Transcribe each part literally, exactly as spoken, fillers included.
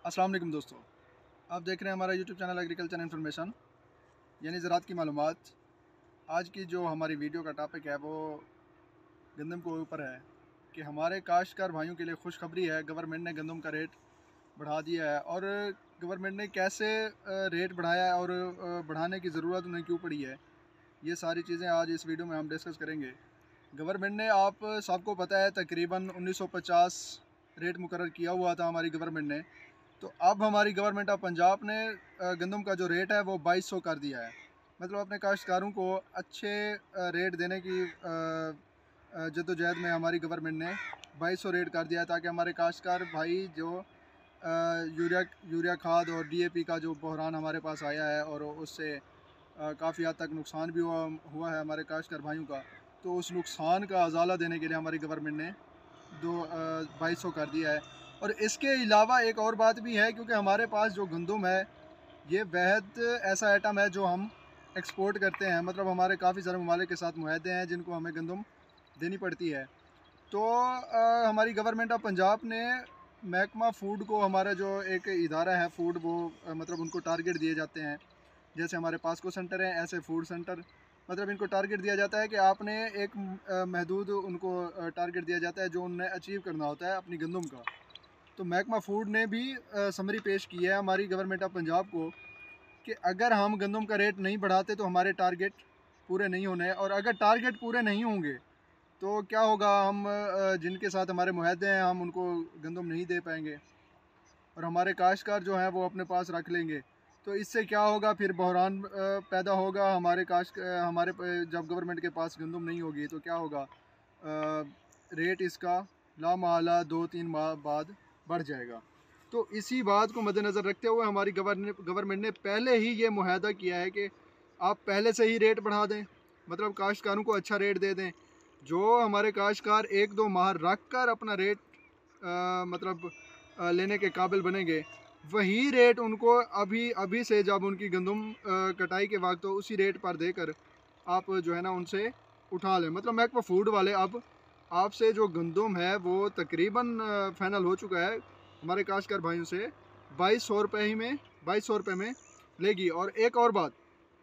अस्सलाम वालेकुम दोस्तों, आप देख रहे हैं हमारा यूट्यूब चैनल एग्रीकल्चर इन्फॉर्मेशन यानी ज़राअत की मालूमात। आज की जो हमारी वीडियो का टॉपिक है वो गंदम के ऊपर है कि हमारे काश्तकार भाइयों के लिए खुशखबरी है। गवर्नमेंट ने गंदम का रेट बढ़ा दिया है और गवर्नमेंट ने कैसे रेट बढ़ाया है और बढ़ाने की ज़रूरत उन्हें क्यों पड़ी है, ये सारी चीज़ें आज इस वीडियो में हम डिस्कस करेंगे। गवर्नमेंट ने, आप सबको पता है, तकरीबन उन्नीस सौ पचास रेट मुकर्रर किया हुआ था हमारी गवर्नमेंट ने। तो अब हमारी गवर्नमेंट ऑफ पंजाब ने गंदम का जो रेट है वो बाईस सौ कर दिया है। मतलब अपने काश्तकारों को अच्छे रेट देने की जद्दोजहद में हमारी गवर्नमेंट ने बाईस सौ रेट कर दिया है, ताकि हमारे काश्तकार भाई जो यूरिया यूरिया खाद और डीएपी का जो बहरान हमारे पास आया है और उससे काफ़ी हद तक नुकसान भी हुआ हुआ है हमारे काश्तकार भाइयों का, तो उस नुकसान का अजाला देने के लिए हमारी गवर्नमेंट ने दो बाईस सौ कर दिया है। और इसके अलावा एक और बात भी है, क्योंकि हमारे पास जो गंदम है ये बेहद ऐसा आइटम है जो हम एक्सपोर्ट करते हैं। मतलब हमारे काफ़ी सारे ममालिक के साथ मुआहदे हैं जिनको हमें गंदम देनी पड़ती है। तो आ, हमारी गवर्नमेंट ऑफ पंजाब ने महकमा फ़ूड को, हमारा जो एक इदारा है फ़ूड, वो आ, मतलब उनको टारगेट दिए जाते हैं। जैसे हमारे पास्को सेंटर है, ऐसे फूड सेंटर, मतलब इनको टारगेट दिया जाता है कि आपने एक महदूद उनको टारगेट दिया जाता है जो उन्हें अचीव करना होता है अपनी गंदम का। तो महकमा फ़ूड ने भी समरी पेश की है हमारी गवर्नमेंट ऑफ पंजाब को कि अगर हम गंदम का रेट नहीं बढ़ाते तो हमारे टारगेट पूरे नहीं होने, और अगर टारगेट पूरे नहीं होंगे तो क्या होगा, हम जिनके साथ हमारे मुआहदे हैं हम उनको गंदम नहीं दे पाएंगे और हमारे काश्तकार जो हैं वो अपने पास रख लेंगे। तो इससे क्या होगा, फिर बहरान पैदा होगा हमारे काश्त हमारे जब गवर्नमेंट के पास गंदम नहीं होगी तो क्या होगा, रेट इसका लामहला दो तीन माह बाद बढ़ जाएगा। तो इसी बात को मद्देनज़र रखते हुए हमारी गवर्नमेंट ने पहले ही ये मुआहदा किया है कि आप पहले से ही रेट बढ़ा दें, मतलब काश्तकारों को अच्छा रेट दे दें। जो हमारे काश्तकार एक दो माह रख कर अपना रेट आ, मतलब आ, लेने के काबिल बनेंगे, वही रेट उनको अभी अभी से, जब उनकी गंदम कटाई के वक्त, तो उसी रेट पर देकर आप जो है ना उनसे उठा लें। मतलब महकमा फ़ूड वाले अब आपसे जो गंदम है वो तकरीबन फाइनल हो चुका है हमारे काश्तकार भाइयों से बाईस सौ रुपये ही में बाईस सौ रुपये में लेगी। और एक और बात,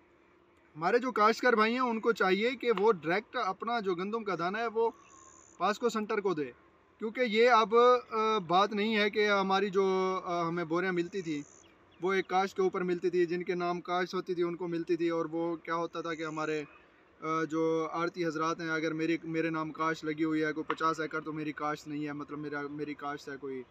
हमारे जो काश्तकार भाई हैं उनको चाहिए कि वो डायरेक्ट अपना जो गंदम का दाना है वो पास्को सेंटर को दे, क्योंकि ये अब बात नहीं है कि हमारी जो हमें बोरियां मिलती थी वो एक काश्त के ऊपर मिलती थी, जिनके नाम काश्त होती थी उनको मिलती थी। और वो क्या होता था कि हमारे जो आड़ती हजरात हैं, अगर मेरी मेरे नाम काश्त लगी हुई है कोई पचास एकड़, तो मेरी काश्त नहीं है, मतलब मेरा मेरी काश्त है कोई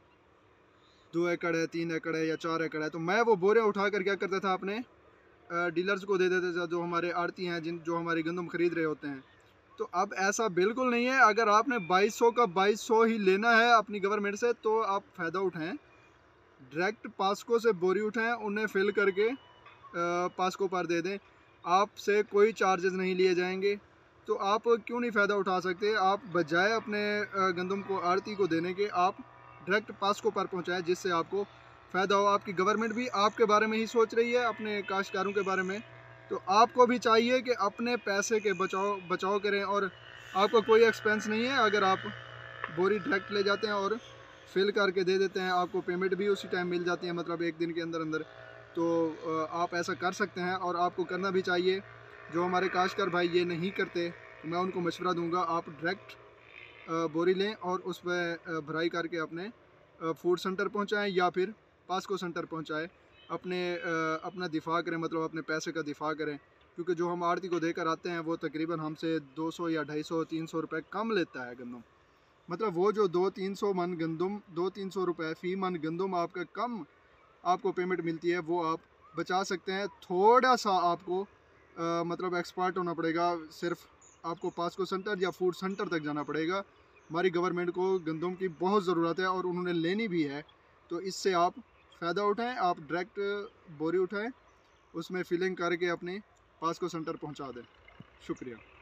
दो एकड़ है, तीन एकड़ है या चार एकड़ है, तो मैं वो बोरियां उठा कर क्या करता था, अपने डीलर्स को दे देते थे जो हमारे आड़ती हैं, जिन जो हमारी गंदम खरीद रहे होते हैं। तो अब ऐसा बिल्कुल नहीं है। अगर आपने बाईस सौ का बाईस सौ ही लेना है अपनी गवर्नमेंट से, तो आप फ़ायदा उठाएं, डायरेक्ट पास्को से बोरी उठाएं, उन्हें फिल करके पास्को पर दे दें, आपसे कोई चार्जेस नहीं लिए जाएंगे। तो आप क्यों नहीं फ़ायदा उठा सकते? आप बजाय अपने गंदम को आड़ती को देने के, आप डायरेक्ट पास्को पर पहुंचाएं, जिससे आपको फ़ायदा हो। आपकी गवर्नमेंट भी आपके बारे में ही सोच रही है, अपने काश्तकारों के बारे में। तो आपको भी चाहिए कि अपने पैसे के बचाव बचाव करें, और आपको कोई एक्सपेंस नहीं है। अगर आप बोरी डायरेक्ट ले जाते हैं और फिल करके दे देते हैं, आपको पेमेंट भी उसी टाइम मिल जाती है, मतलब एक दिन के अंदर अंदर। तो आप ऐसा कर सकते हैं और आपको करना भी चाहिए। जो हमारे काश्तकार भाई ये नहीं करते, तो मैं उनको मशवरा दूंगा, आप डायरेक्ट बोरी लें और उस पर भराई करके अपने फूड सेंटर पहुंचाएं या फिर पास्को सेंटर पहुंचाएं। अपने अपना दिफा करें, मतलब अपने पैसे का दिफा करें, क्योंकि जो हम आड़ती को देकर आते हैं वो तकरीबन हमसे दो सौ या ढाई सौ तीन सौ रुपये कम लेता है गंदम। मतलब वो जो दो तीन सौ मन गंदम दो तीन सौ रुपये फ़ी मन गंदम आपका कम आपको पेमेंट मिलती है, वो आप बचा सकते हैं। थोड़ा सा आपको आ, मतलब एक्सपर्ट होना पड़ेगा, सिर्फ आपको पास्को सेंटर या फूड सेंटर तक जाना पड़ेगा। हमारी गवर्नमेंट को गंदम की बहुत ज़रूरत है और उन्होंने लेनी भी है, तो इससे आप फ़ायदा उठाएं। आप डायरेक्ट बोरी उठाएं, उसमें फिलिंग करके अपने पास्को सेंटर पहुंचा दें। शुक्रिया।